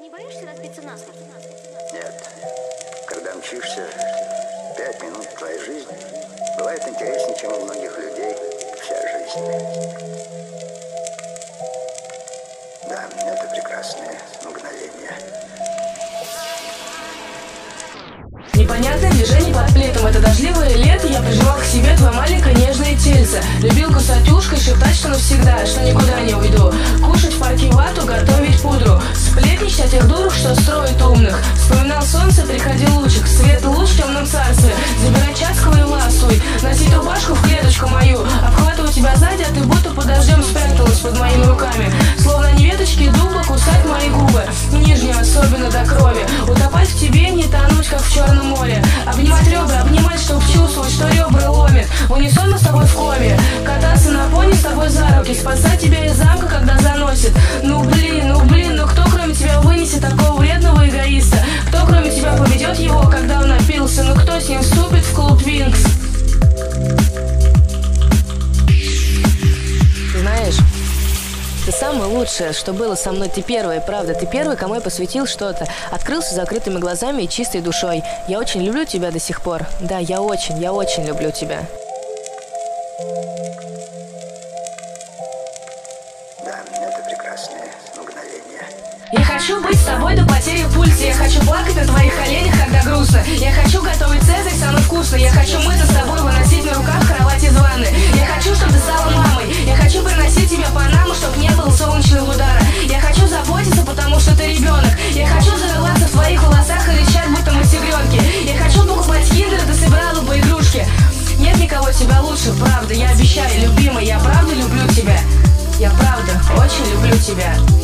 не боишься разбиться насмерть? Нет. Когда мчишься, 5 минут твоей жизни бывает интереснее, чем у многих людей вся жизнь. Да, это прекрасные мгновения. Непонятное движение под плитом. Это дождливое лето, я прижимал к себе твое маленькое нежное тельце. Любил кусать ушко и шептать, что навсегда, что никуда не уйду. Кушать в парке вату, готовить пудру. Сплетничать о тех дурах, что строят умных. Вспоминал солнце, приходил лучик. Свет луч в темном царстве. Забирать часковый ласуй. Носить рубашку в клеточку мою. Обхватываю тебя сзади, а ты будто под дождем спряталась под моими руками. Словно не веточки дуба, кусать мои губы. Нижнюю особенно до крови. Утопать в тебе, не тонуть, как в Черном море. Обнимать ребра, обнимать, чтоб чувствовать, что ребра ломит. В унисон мы с тобой в коме. Кататься на пони с тобой за руки. Спасать тебя из замка, когда заносит. Ну блин, ну кто кроме тебя вынесет такого вредного эгоиста? Кто кроме тебя поведет его, когда он напился? Ну кто с ним вступит в клуб Винкс? Знаешь, ты самое лучшее, что было со мной. Ты первая, правда. Ты первый, кому я посвятил что-то. Открылся с закрытыми глазами и чистой душой. Я очень люблю тебя до сих пор. Да, я очень люблю тебя. Да, это прекрасные мгновения. Я хочу быть с тобой до потери в пульсе. Я хочу плакать на твоих коленях, когда грустно. Я хочу готовить цезарь самый вкусный. Я хочу мыться с тобой, выносить на руках кровать из ванны. Я хочу, чтобы ты стала мамой. Я хочу приносить тебе Панаму, чтобы не было солнечного удара. Я хочу заботиться, потому что ты ребенок. Я хочу зарываться в твоих волосах и рычать, будто мы тигренки. Я хочу покупать киндер, ты собирала бы игрушки. Нет никого тебя лучше, правда. Я обещаю, любимый, я правда люблю тебя. Я правда очень люблю тебя.